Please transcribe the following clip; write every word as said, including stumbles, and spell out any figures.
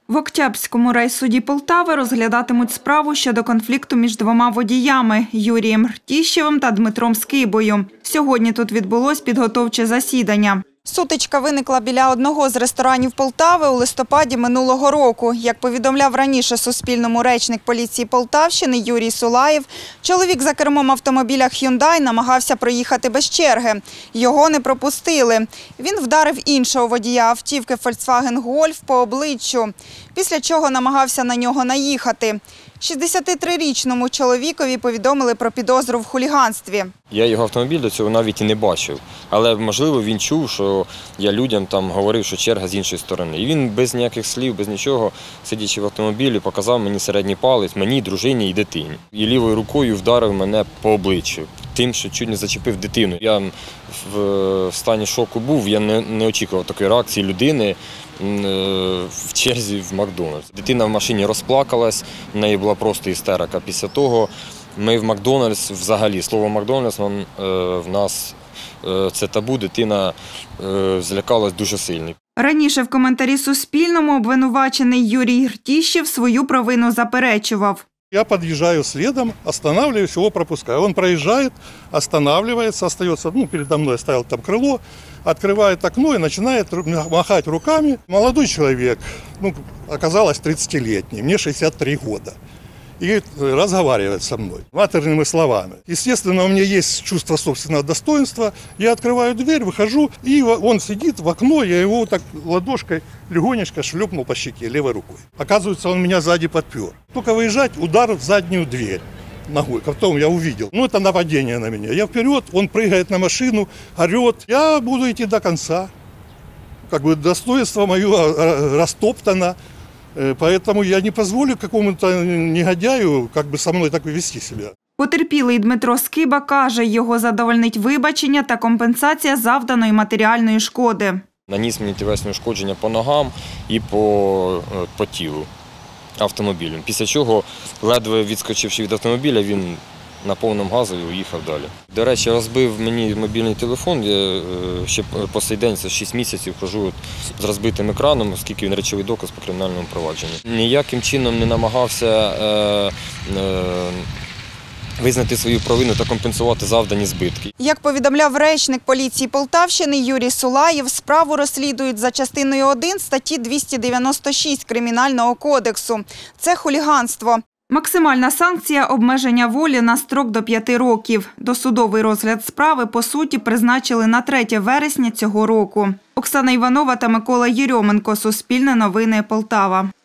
В Октябрському райсуді Полтави розглядатимуть справу щодо конфлікту між двома водіями – Юрієм Ртіщевим та Дмитром Скибою. Сьогодні тут відбулось підготовче засідання. Сутичка виникла біля одного з ресторанів Полтави у листопаді минулого року. Як повідомляв раніше Суспільному речник поліції Полтавщини Юрій Сулаєв, чоловік за кермом автомобіля Hyundai намагався проїхати без черги. Його не пропустили. Він вдарив іншого водія автівки Volkswagen Golf по обличчю, після чого намагався на нього наїхати. шістдесятитрирічному чоловікові повідомили про підозру в хуліганстві. Я його автомобіль до цього навіть і не бачив, але, можливо, він чув, що я людям там говорив, що черга з іншої сторони. І він без ніяких слів, без нічого, сидячи в автомобілі, показав мені середній палець, мені, дружині і дитині. І лівою рукою вдарив мене по обличчю, тим, що чуть не зачепив дитину. Я в стані шоку був, я не, не очікував такої реакції людини в черзі в Макдональдс. Дитина в машині розплакалась, в неї була просто істерика. Після того ми в Макдональдс, взагалі, слово Макдональдс в нас це табу, дитина злякалась дуже сильно. Раніше в коментарі Суспільному обвинувачений Юрій Ртіщев свою провину заперечував. Я подъезжаю следом, останавливаюсь, его пропускаю. Он проезжает, останавливается, остается, ну, передо мной ставил там крыло, открывает окно и начинает махать руками. Молодой человек, ну, оказалось тридцатилетний, мне шестьдесят три года. И разговаривает со мной матерными словами. Естественно, у меня есть чувство собственного достоинства. Я открываю дверь, выхожу, и он сидит в окно, я его так ладошкой легонечко шлепнул по щеке левой рукой. Оказывается, он меня сзади подпер. Только выезжать, удар в заднюю дверь ногой. Потом я увидел. Ну, это нападение на меня. Я вперед, он прыгает на машину, орет. Я буду идти до конца. Как бы достоинство мое растоптано. Поэтому я не позволю какому-то негодяю как бы со мною так вести себе. Потерпілий Дмитро Скиба каже, його задовольнить вибачення та компенсація завданої матеріальної шкоди. Наніс мені тілесні ушкодження по ногам і по, по тілу автомобілю. Після чого, ледве відскочивши від автомобіля, він на повному газу уїхав далі. До речі, розбив мені мобільний телефон, я ще по сей день, це шість місяців, хожу з розбитим екраном, оскільки він речовий доказ по кримінальному провадженню. Ніяким чином не намагався е, е, визнати свою провину та компенсувати завдані збитки. Як повідомляв речник поліції Полтавщини Юрій Сулаєв, справу розслідують за частиною один статті двісті дев'яносто шість Кримінального кодексу. Це хуліганство. Максимальна санкція – обмеження волі на строк до п'яти років. Досудовий розгляд справи, по суті, призначили на третє вересня цього року. Оксана Іванова та Микола Єрьоменко. Суспільне новини, Полтава.